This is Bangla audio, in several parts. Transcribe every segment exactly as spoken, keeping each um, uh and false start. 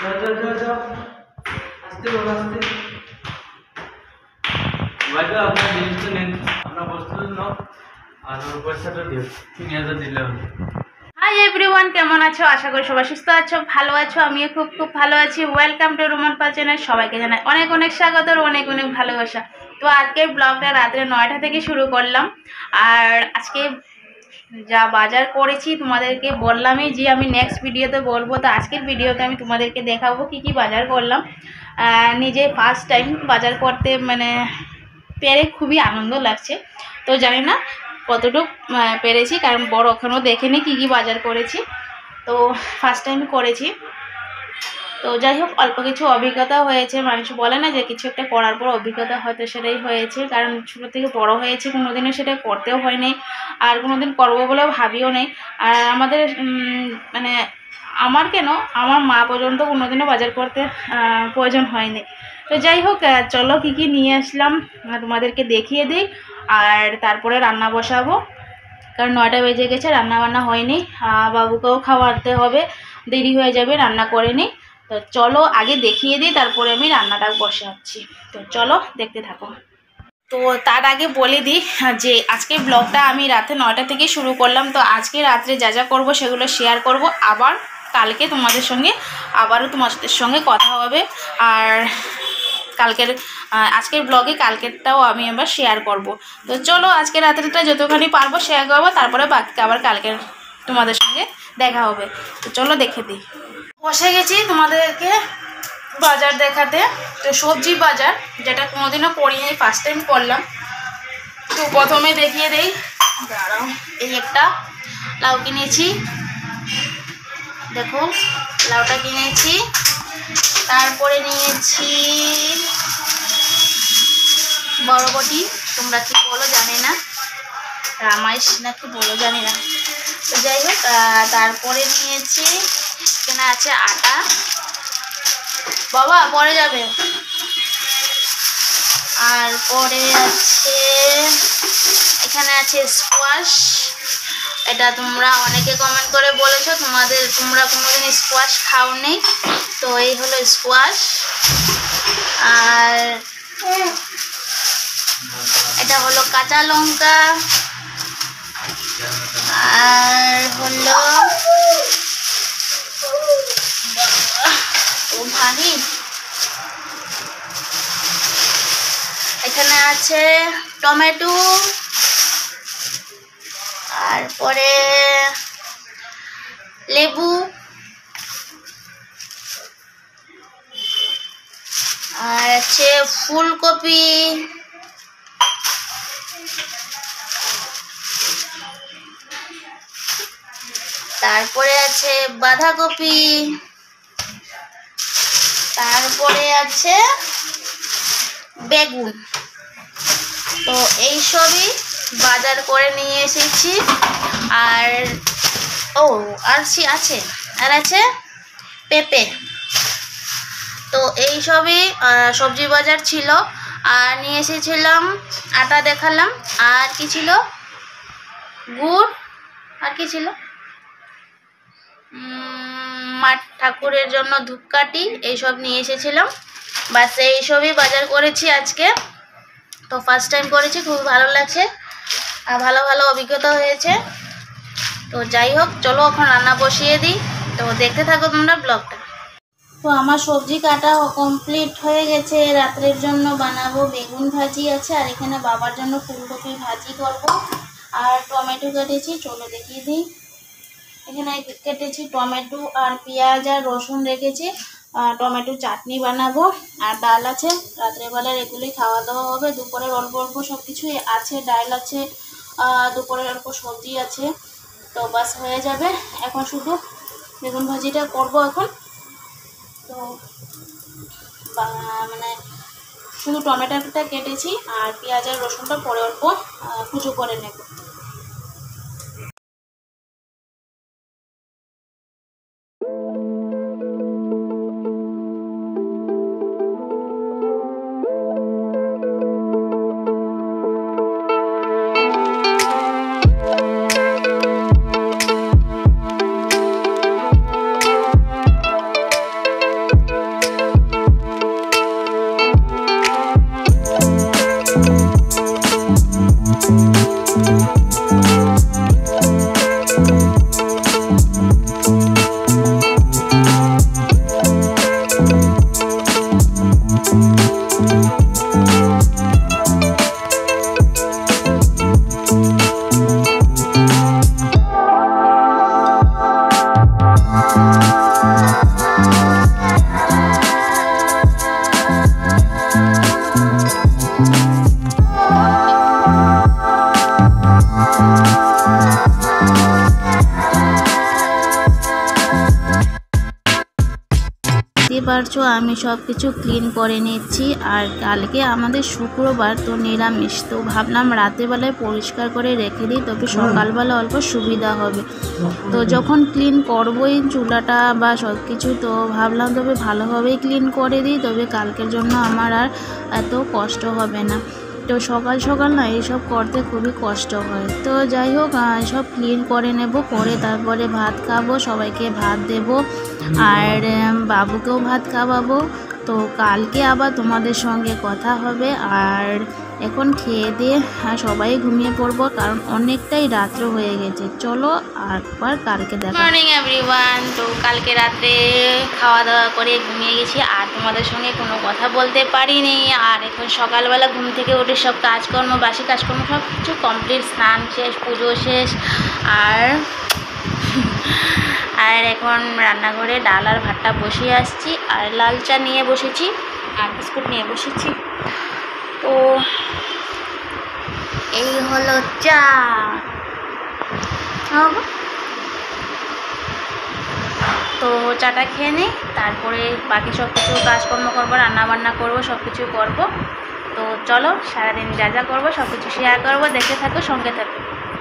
যাও যাও যাও আস্তে বলো আস্তে বাজা আপনার জিনিসটা নেন আপনার বস্তু নাও আর ওর পয়সাটা দিও তিন হাজার দিলে হবে। হাই এভরিওয়ান, কেমন আছো? আশা করি সবাই সুস্থ আছো, ভালো আছো। আমিও খুব খুব ভালো আছি। Welcome to Roman Pal channel. সবাইকে জানাই অনেক অনেক স্বাগত, অনেক অনেক ভালোবাসা। তো আজকের ব্লগটা রাত্রে নয়টা থেকে শুরু করলাম। আর আজকে যা বাজার করেছি তোমাদেরকে বললামই যে আমি নেক্সট ভিডিওতে বলবো। তো আজকের ভিডিওতে আমি তোমাদেরকে দেখাবো কি কি বাজার করলাম। নিজে ফার্স্ট টাইম বাজার করতে মানে পেরে খুবই আনন্দ লাগছে। তো জানি না কতটুকু পেরেছি, কারণ বড় ওখানেও দেখেনি কী কী বাজার করেছি। তো ফার্স্ট টাইম করেছি। তো যাই হোক, অল্প কিছু অভিজ্ঞতা হয়েছে। মানুষ বলে না যে কিছু একটা করার পর অভিজ্ঞতা হয়তো সেটাই হয়েছে, কারণ ছোটো থেকে বড় হয়েছে, কোনো দিনও সেটা করতেও হয়নি আর কোনো দিন করবো বলেও ভাবিও নেই। আর আমাদের মানে আমার কেন আমার মা পর্যন্ত কোনোদিনও বাজার করতে প্রয়োজন হয়নি। তো যাই হোক, চলো কী কী নিয়ে আসলাম তোমাদেরকে দেখিয়ে দিই। আর তারপরে রান্না বসাবো, কারণ নয়টা বেজে গেছে, রান্না বান্না হয়নি। বাবুকেও খাওয়াতে হবে, দেরি হয়ে যাবে, রান্না করে নিই। তো চলো আগে দেখিয়ে দিই, তারপরে আমি রান্নাটা বসাচ্ছি। তো চলো দেখতে থাকো। তো তার আগে বলে দিই যে আজকের ব্লগটা আমি রাতে নয়টা থেকে শুরু করলাম। তো আজকে রাত্রে যা যা করবো সেগুলো শেয়ার করব। আবার কালকে তোমাদের সঙ্গে আবারও তোমাদের সঙ্গে কথা হবে। আর কালকের আজকের ব্লগে কালকেরটাও আমি আবার শেয়ার করব। তো চলো আজকে রাত্রিটা যতখানি পারবো শেয়ার করবো, তারপরে বাকি আবার কালকের তোমাদের সঙ্গে দেখা হবে। তো চলো দেখে দিই। বসে গেছি তোমাদেরকে বাজার দেখাতে। তো সবজি বাজার, যেটা কোনোদিনও করিনি, ফার্স্ট টাইম করলাম। তো প্রথমে দেখিয়ে দেই, দাঁড়াও। এই একটা লাউ কিনেছি, দেখো লাউটা কিনেছি। তারপরে নিয়েছি বরবটি, তোমরা কি বলো জানি না, রামাইশ না কি বলো জানি না। তো যাই হোক, তারপরে নিয়েছি, এখানে আছে আটা, বাবা পরে যাবে। আর পরে আছে, এখানে আছে স্কোয়াশ। এটা তোমরা অনেকে কমেন্ট করে বলেছো তোমাদের তোমরা কোনোদিন স্কোয়াশ খাওনি। তো এই হলো স্কোয়াশ। আর এটা হলো কাঁচা লঙ্কা। আর হলো ও ভারী, এখানে আছে টমেটো। আর পরে লেবু। আর আছে ফুলকপি। তারপরে আছে বাঁধাকপি। তারপরে আছে বেগুন। তো এই সবই বাজার করে নিয়ে এসেছি। আর ও আর আছে আর আছে পেঁপে। তো এই সবই সবজি বাজার ছিল। আর নিয়ে এসেছিলাম আটা, দেখালাম। আর কি ছিল, গুড়। আর কি ছিল, মা ঠাকুরের জন্য ধূপকাঠি, এইসব নিয়ে এসেছিলাম। বাস এইসবই বাজার করেছি আজকে। তো ফার্স্ট টাইম করেছি, খুব ভালো লাগছে আর ভালো ভালো অভিজ্ঞতা হয়েছে। তো যাই হোক, চলো এখন রান্না বসিয়ে দিই। তো দেখতে থাকো তোমরা ব্লগটা। তো আমার সবজি কাটা কমপ্লিট হয়ে গেছে। রাত্রের জন্য বানাবো বেগুন ভাজি আছে, আর এখানে বাবার জন্য ফুলকপি ভাজি করব। আর টমেটো কেটেছি, চলো দেখিয়ে দিই। এখানে কেটেছি টমেটো আর পেঁয়াজ আর রসুন রেখেছি। টমেটো চাটনি বানাবো। আর ডাল আছে, রাত্রেবেলার এগুলোই খাওয়া দাওয়া হবে। দুপুরের অল্প অল্প সব কিছুই আছে, ডাল আছে, দুপুরের অল্প সবজি আছে। তো বাস হয়ে যাবে। এখন শুধু বেগুন ভাজিটা করবো এখন। তো মানে শুধু টমেটোটা কেটেছি, আর পেঁয়াজ আর রসুনটা পরে অল্প কুচো করে নেব। পারছো আমি সব কিছু ক্লিন করে নিচ্ছি। আর কালকে আমাদের শুক্রবার, তো নিরামিষ, তো ভাবলাম রাতেরবেলায় পরিষ্কার করে রেখে দিই, তবে সকালবেলা অল্প সুবিধা হবে। তো যখন ক্লিন করবোই চুলাটা বা সব কিছু, তো ভাবলাম তবে ভালোভাবেই ক্লিন করে দিই, তবে কালকের জন্য আমার আর এত কষ্ট হবে না। তো সকাল সকাল না এইসব করতে খুবই কষ্ট হয়। তো যাই হোক, সব ক্লিন করে নেব, করে তারপরে ভাত খাবো, সবাইকে ভাত দেব আর বাবুকেও ভাত খাওয়াবো। তো কালকে আবার তোমাদের সঙ্গে কথা হবে। আর এখন খেয়ে দিয়ে সবাই ঘুমিয়ে পড়বো, কারণ অনেকটাই রাত্র হয়ে গেছে। চলো একবার কালকে দেখা। Morning everyone. তো কালকে রাত্রে খাওয়া দাওয়া করে ঘুমিয়ে গেছি, আর তোমাদের সঙ্গে কোনো কথা বলতে পারিনি। আর এখন সকালবেলা ঘুম থেকে উঠে সব কাজকর্ম, বাসি কাজকর্ম সব কিছু কমপ্লিট, স্নান শেষ, পুজো শেষ। আর আর এখন রান্নাঘরে ডাল আর ভাতটা বসিয়ে আসছি, আর লাল চা নিয়ে বসেছি আর বিস্কুট নিয়ে বসেছি। তো এই হলো চা। তো চাটা খেয়ে নিই, তারপরে বাকি সব কিছু কাজকর্ম করবো, রান্না বান্না করবো, সব কিছু করবো। তো চলো সারাদিন যা যা করবো সব কিছু শেয়ার করবো, দেখতে থাকো, সঙ্গে থাকো।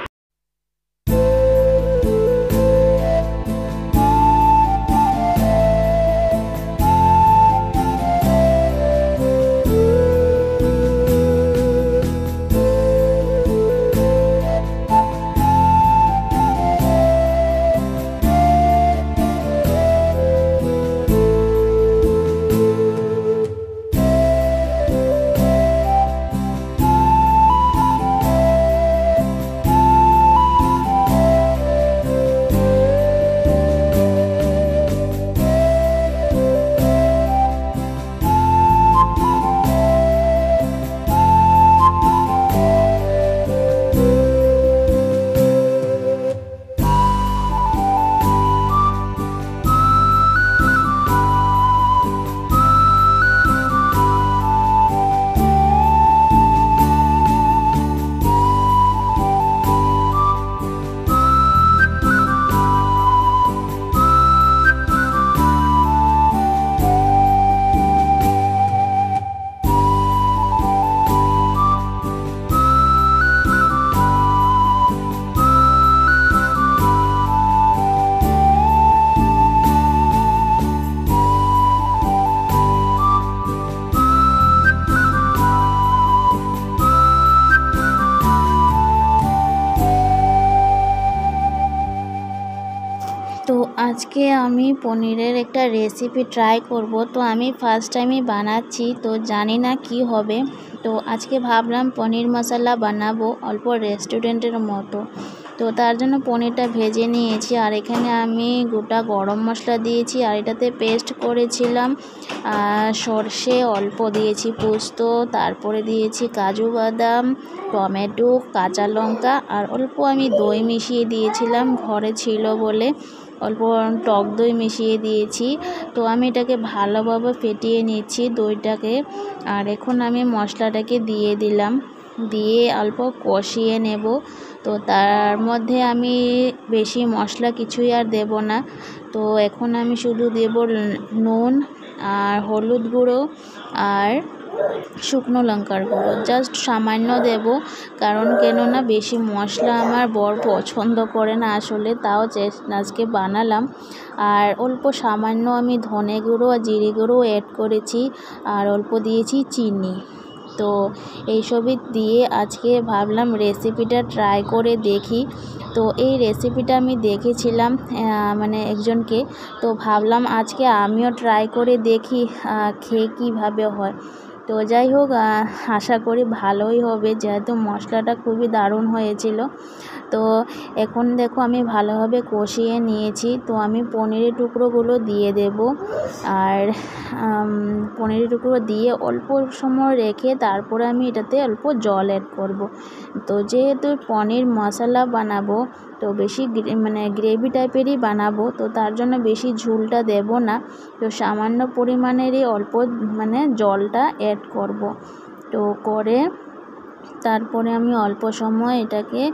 তো আজকে আমি পনিরের একটা রেসিপি ট্রাই করব। তো আমি ফার্স্ট টাইমই বানাচ্ছি, তো জানি না কি হবে। তো আজকে ভাবলাম পনির মশলা বানাবো অল্প রেস্টুরেন্টের মতো। তো তার জন্য পনিরটা ভেজে নিয়েছি, আর এখানে আমি গোটা গরম মশলা দিয়েছি, আর এটাতে পেস্ট করেছিলাম সর্ষে অল্প দিয়েছি, পোস্ত, তারপরে দিয়েছি কাজু বাদাম, টমেটো, কাঁচা লঙ্কা, আর অল্প আমি দই মিশিয়ে দিয়েছিলাম, ঘরে ছিল বলে অল্প টক দই মিশিয়ে দিয়েছি। তো আমি এটাকে ভালোভাবে ফেটিয়ে নিচ্ছি দইটাকে, আর এখন আমি মশলাটাকে দিয়ে দিলাম, দিয়ে অল্প কষিয়ে নেব। তো তার মধ্যে আমি বেশি মশলা কিছুই আর দেব না। তো এখন আমি শুধু দেব নুন আর হলুদ গুঁড়ো আর শুকনো লঙ্কার গুঁড়ো, জাস্ট সামান্য দেব, কারণ কেননা বেশি মশলা আমার বর পছন্দ করে না আসলে, তাও আজকে বানালাম। আর অল্প সামান্য আমি ধনে গুঁড়ো আর জিরে গুঁড়ো অ্যাড করেছি, আর অল্প দিয়েছি চিনি। তো এইসবই দিয়ে আজকে ভাবলাম রেসিপিটা ট্রাই করে দেখি। তো এই রেসিপিটা আমি দেখেছিলাম মানে একজনকে, তো ভাবলাম আজকে আমিও ট্রাই করে দেখি খেয়ে কীভাবে হয়। তো যাই হোক, আশা করি ভালোই হবে, যেহেতু মশলাটা খুবই দারুণ হয়েছিল। তো এখন দেখো আমি ভালোভাবে কষিয়ে নিয়েছি। তো আমি পনিরের টুকরোগুলো দিয়ে দেব, আর পনিরের টুকরো দিয়ে অল্প সময় রেখে তারপরে আমি এটাতে অল্প জল অ্যাড করব। তো যেহেতু পনির মশলা বানাবো, তো বেশি মানে গ্রেভি টাইপেরই বানাবো, তো তার জন্য বেশি ঝোলটা দেব না। তো সামান্য পরিমাণেরই অল্প মানে জলটা অ্যাড করব। তো করে তারপরে আমি অল্প সময় এটাকে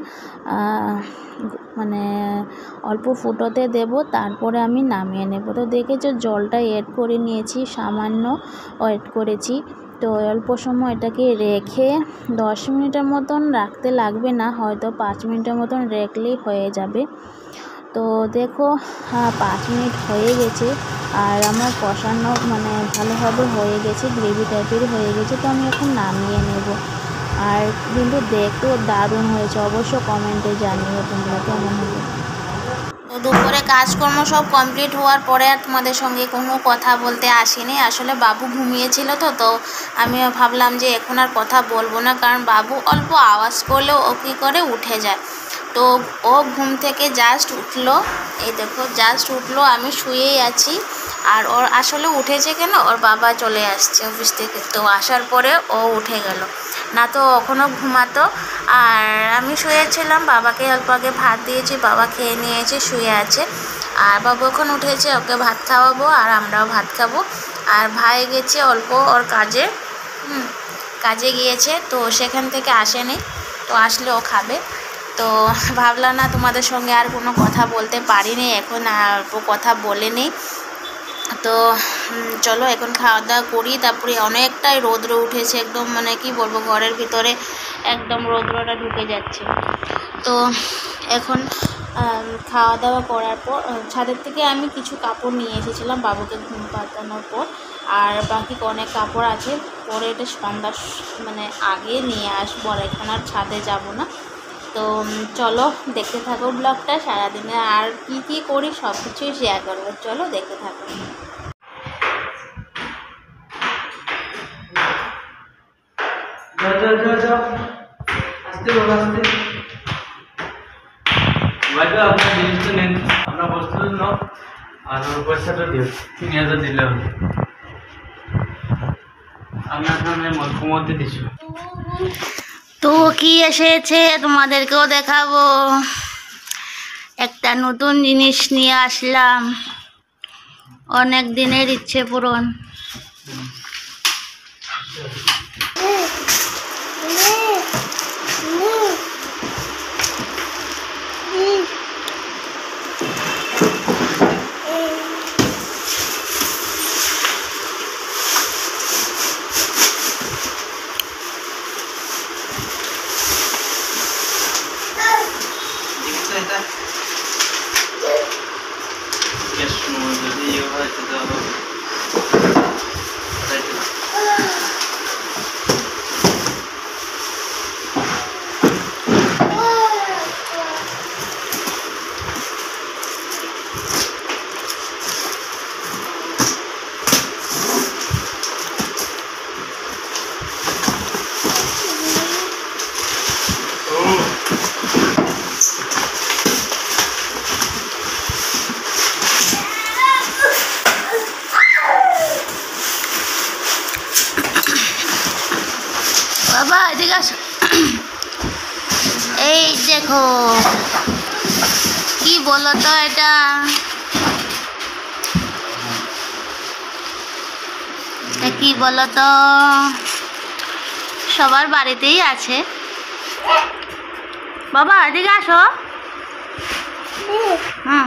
মানে অল্প ফুটোতে দেব, তারপরে আমি নামিয়ে নেব। তো দেখেছো জলটা এড করে নিয়েছি, সামান্য এড করেছি। তো অল্প সময় এটাকে রেখে দশ মিনিটের মতন রাখতে লাগবে না, হয়তো পাঁচ মিনিটের মতন রাখলেই হয়ে যাবে। তো দেখো হ্যাঁ পাঁচ মিনিট হয়ে গেছে আর আমার কষানো মানে ভালোভাবে হয়ে গেছে, গ্রেভি টাইপের হয়ে গেছে। তো আমি এখন নামিয়ে নেব। আর কিন্তু দেখতেও দারুণ হয়েছে, অবশ্য কমেন্টে জানিও তোমরা কেমন হবে। তো দুপুরে কাজকর্ম সব কমপ্লিট হওয়ার পরে আর তোমাদের সঙ্গে কোনো কথা বলতে আসিনি, আসলে বাবু ঘুমিয়েছিল তো তো আমি ভাবলাম যে এখন আর কথা বলবো না, কারণ বাবু অল্প আওয়াজ করলেও ও কী করে উঠে যায়। তো ও ঘুম থেকে জাস্ট উঠলো, এই দেখো জাস্ট উঠলো, আমি শুয়েই আছি। আর ওর আসলে উঠেছে কেন, ওর বাবা চলে আসছে অফিস থেকে, তো আসার পরে ও উঠে গেল, না তো এখনও ঘুমাতো। আর আমি শুয়েছিলাম, বাবাকে অল্প আগে ভাত দিয়েছি, বাবা খেয়ে নিয়েছে, শুয়ে আছে। আর বাবু এখন উঠেছে, ওকে ভাত খাওয়াবো আর আমরাও ভাত খাবো। আর ভাই গেছে অল্প ওর কাজে, হুম কাজে গিয়েছে, তো সেখান থেকে আসেনি, তো আসলে ও খাবে। তো ভাবলাম না তোমাদের সঙ্গে আর কোনো কথা বলতে পারিনি, এখন আর কথা বলে নিই। তো চলো এখন খাওয়া দাওয়া করি, তারপরে অনেকটাই রৌদ্র উঠেছে, একদম মানে কি বলবো ঘরের ভিতরে একদম রৌদ্রটা ঢুকে যাচ্ছে। তো এখন খাওয়া দাওয়া করার পর ছাদের থেকে আমি কিছু কাপড় নিয়ে এসেছিলাম বাবুকে ঘুম পাতানোর পর, আর বাকি অনেক কাপড় আছে, পরে এটা সন্ধ্যা মানে আগে নিয়ে আসবো, আর এখন আর ছাদে যাব না। তো চলো দেখতে থাকো ব্লগটা, সারাদিনে আর কি কি করি সব কিছুই শেয়ার করবো, চলো দেখতে থাকো। আপনার জিনিস তো নেন, আপনার বস্তু নাও আর ওর পয়সাটা দিও, তিন হাজার দিলে হবে। আপনার সামনে মধ্যে দিচ্ছি। তো কি এসেছে তোমাদেরকেও দেখাবো, একটা নতুন জিনিস নিয়ে আসলাম, অনেক দিনের ইচ্ছে পূরণ। বাবা এদিকে আসো, এই দেখো কি বলো তো এটা, কি বলো তো, সবার বাড়িতেই আছে। বাবা এদিকে আসো, হুম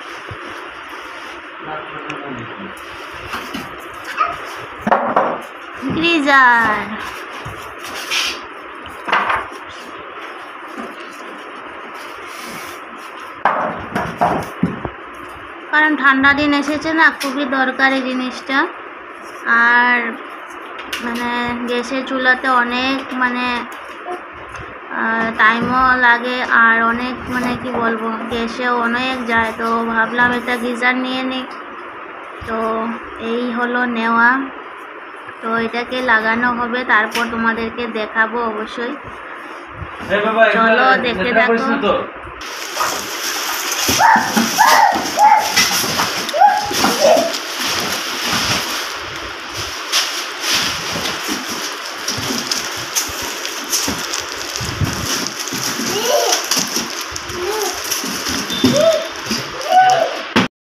গ্রিজার, কারণ ঠান্ডা দিন এসেছে না, খুবই দরকারি জিনিসটা। আর মানে গ্যাসের চুলাতে অনেক মানে টাইমও লাগে, আর অনেক মানে কি বলবো গ্যাসেও অনেক যায়, তো ভাবলাম এটা গিজার নিয়ে নিই। তো এই হলো নেওয়া, তো এটাকে লাগানো হবে, তারপর তোমাদেরকে দেখাবো অবশ্যই, চলো দেখতে থাকো।